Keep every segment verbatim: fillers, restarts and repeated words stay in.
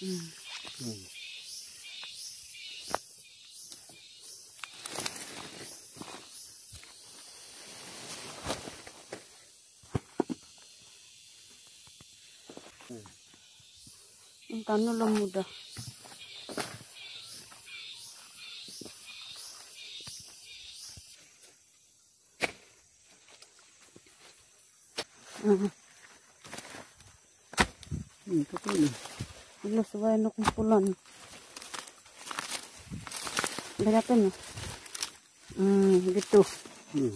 Hmm. Hmm. Ang tanong lang muda. Ah. Hmm, katulad. Wala sabay na kumpulan. Ganapan na. Hmm, gitu. Hmm.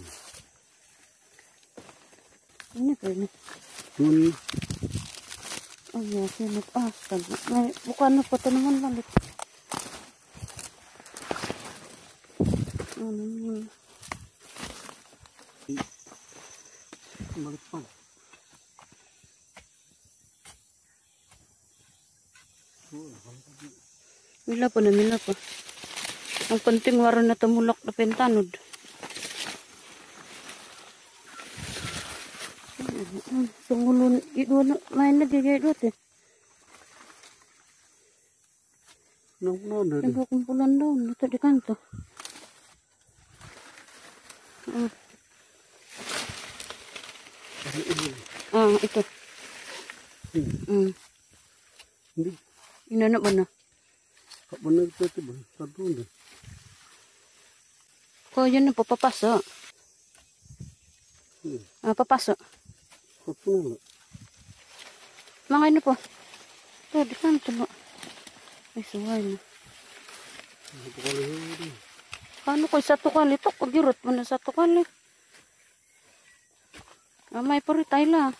Ini kayaknya. Hmm. Oh ya, sini. Ah, astaga. May, bukan apa tanaman balik. Ano. Balik pa. Mila pa na, mila pa. Ang penting waran na tumulak na pentanod. Sungulun, ito na, main na gaya ito eh. Nang-nang Nagkakumpulan daw, ito di kanto. Ah, ah ito. Hmm. Hmm. Hindi. Inana ba na? Kapanan ito ito ba? Satu na. Kau yan na po, papasok. Hmm. Ah, papasok. Satu na. Mga ano po? Ito, di kanto ba? Ay, suway na. Satu kali ini. Paano ko satu kali ito? Kagirot mo na satu kali. Ah, may paritay la.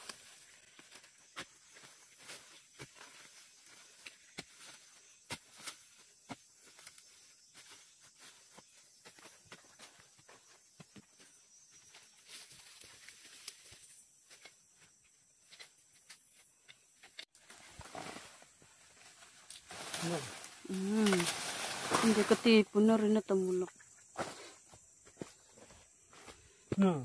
Hmm. Hindi katipo na rin na tamulak. Hmm.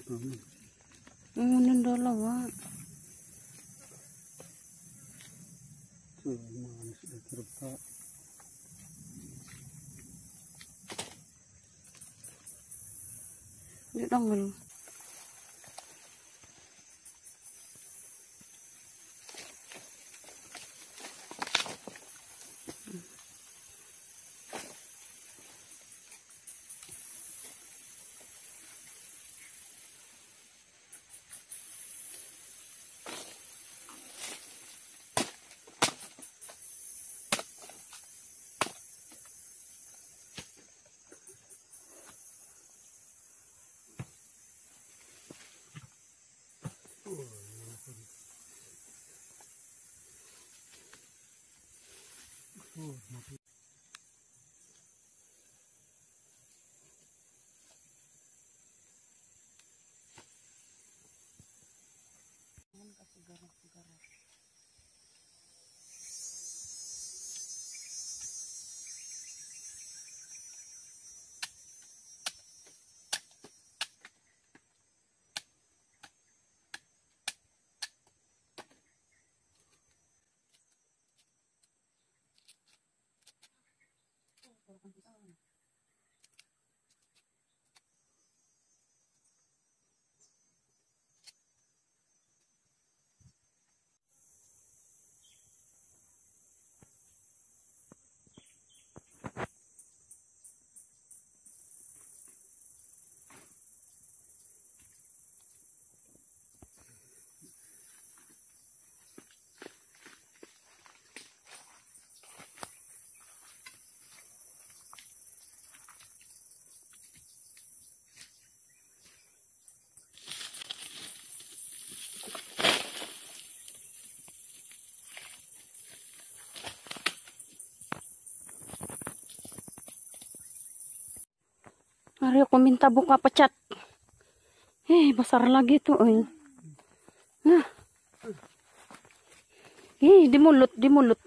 namin. Ang dalawa. So, mga sila terpa. Hindi tanggal. Oh, mati. Hari aku minta buka pecat. Eh, besar lagi tuh. Eh. Nah. Ih, di mulut, di mulut.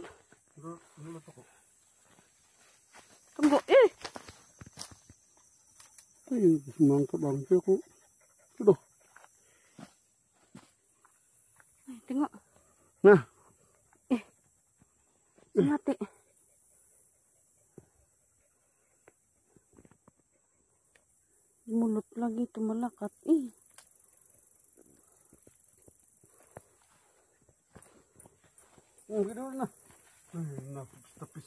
Tunggu, eh. Ay, semangka bangsa ko. Sudah. Eh, tengok. Nah. Eh. Mati. Di mulut lagi tuh melekat. Ih. Oh, gitu nah. Nah, tapis.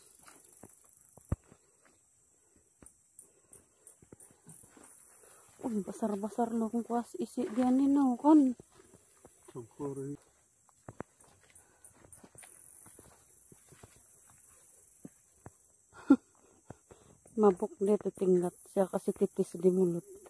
Uy, besar-besar loh kuas isi dia nih no kan. Sangkori. Mabuk dia tertinggal. Saya kasih titis di mulut.